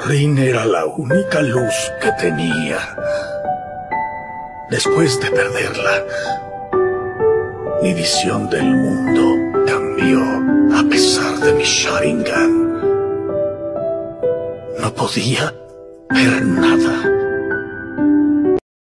Rin era la única luz que tenía. Después de perderla, mi visión del mundo cambió a pesar de mi Sharingan. No podía ver nada.